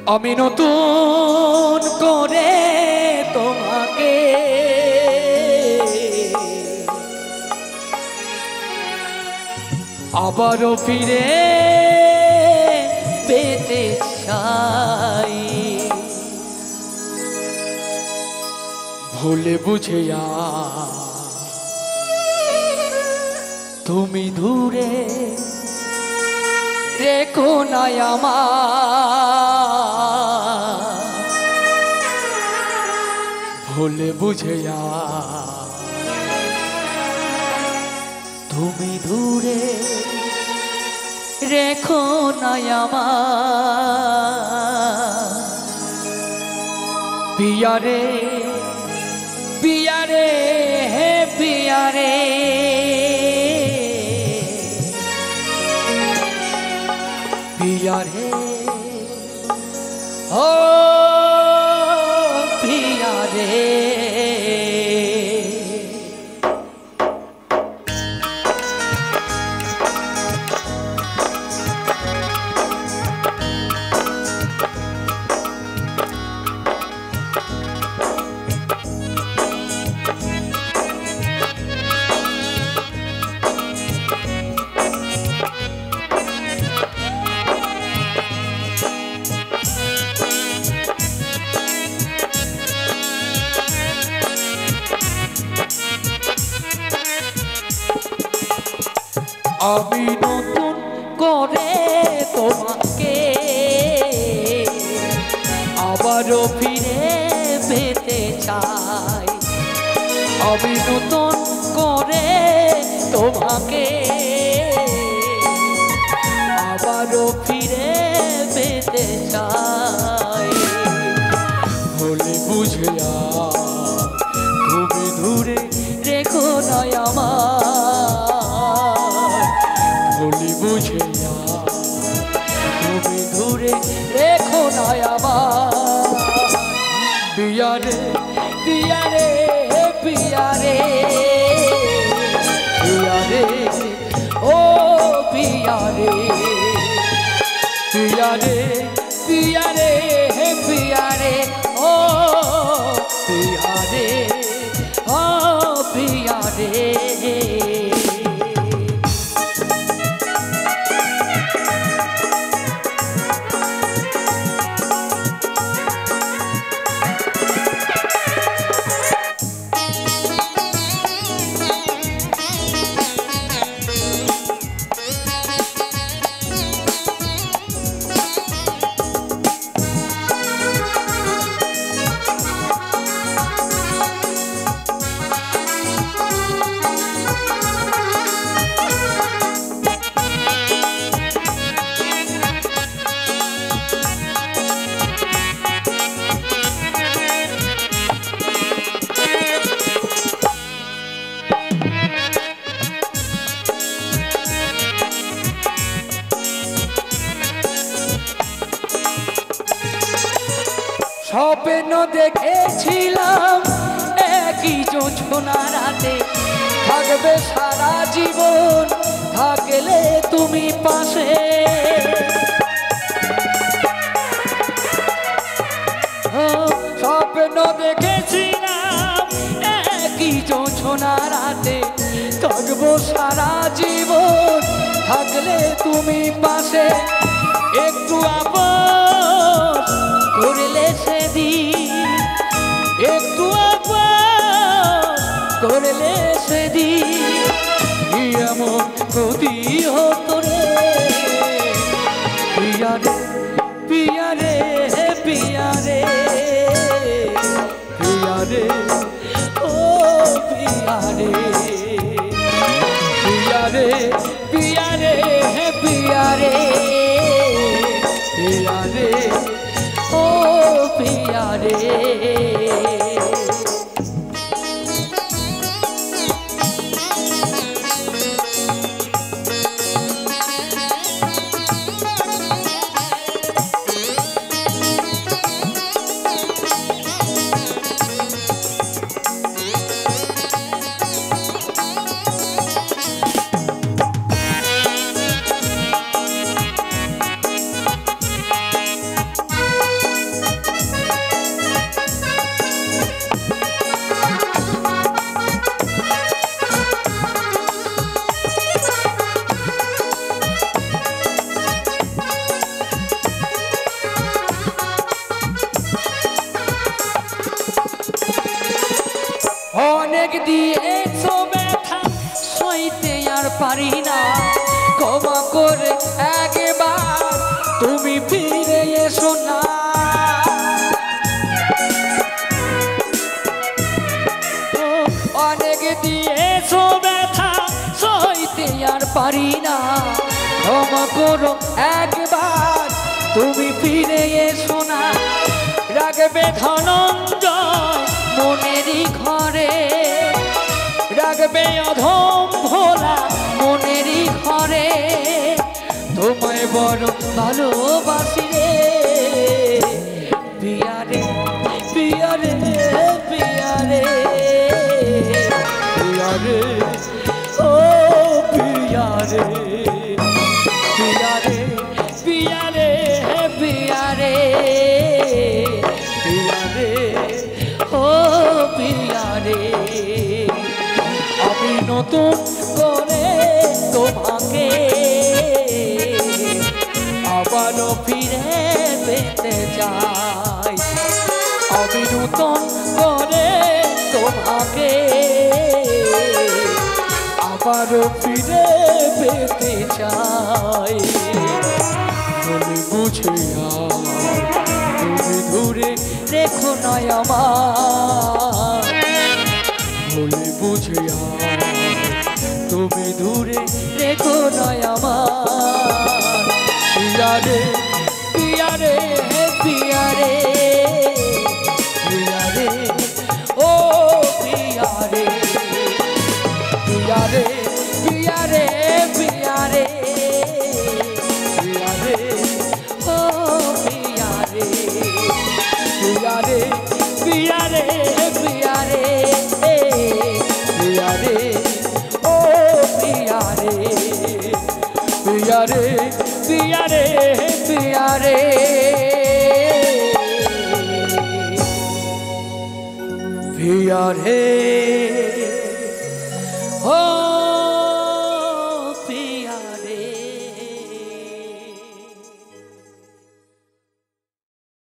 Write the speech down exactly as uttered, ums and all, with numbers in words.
আমি নতুন করে তোমাকে আবারও ফিরে পেতে চাই। ভুলে বুঝে তুমি দূরে রেখো না আমার, ভুলে বুঝে তুমি দূরে রেখো না আমার। পিয়া রে পিয়া রে হে পিয়া রে, पिया रे ओ पिया रे। আমি নতুন করে তোমাকে আবারও ফিরে পেতে চাই। আমি নতুন করে তোমাকে আবারও ফিরে পেতে চাই। ভুলে বুঝে তুমি দূরে রেখো না আমার, ভুলে বুঝে তুমি দূরে রেখো না আমার। পিয়া রে পিয়া রে পিয়া রে পিয়া রে ও পিয়া রে, पिया रे पिया रे हे पिया रे ओ पिया रे ओ पिया रे। স্বপ্ন দেখেছিলাম একই জোছনা রাতে থাকবে সারা জীবন, থাকলে তুমি পাশে। স্বপ্ন দেখেছিলাম একই জোছনা রাতে থাকবো সারা জীবন, থাকলে তুমি পাশে। একটু আপন করলে সেদিন, একটু আপন করলে সেদিন এমন ক্ষতি হতো রে। পিয়া রে পিয়া রে পিয়া রে পিয়া রে ও পিয়া রে, पिया रे पिया रे पिया रे पिया रे ओ पिया रे। অনেক দিয়েছো ব্যথা সইতে আর পারি না, ক্ষমা করে একবার তুমি ফিরে এসো না। অনেক দিয়েছো ব্যথা সইতে আর পারি না, ক্ষমা করো একবার তুমি ফিরে এসো না। রাখবে ধনঞ্জয় মনেরই ঘরে, রাখবে অধম ভোলা মনেরই ঘরে, তোমায় বড় ভালোবাসি রে পিয়ারে পিয়ারে পিয়ারে পিয়ারে ও পিয়ারে পিয়ারে পিয়ারে পিয়ারে পিয়ারে ও পিয়ারে। আমি নতুন করে তোমাকে আবারও ফিরে পেতে চাই, আমি নতুন করে তোমাকে আবারও ফিরে পেতে চাই। বলে বুঝে তুমি দূরে রেখো নয় আমার, বলে বুঝে তুমি দূরে রেখো নয় আমার। পিয়ারে পিয়ারে পিয়ারে পিয়ারে ও পিয়ারে পিয়ারে পিয়ারে পিয়ারে পিয়ারে ও পিয়ারে পিয়ারে পিয়ারে পিয়ারে পিয়ারে ও পিয়ারে পিয়ারে পিয়ারে পিয়ারে পিয়ারে।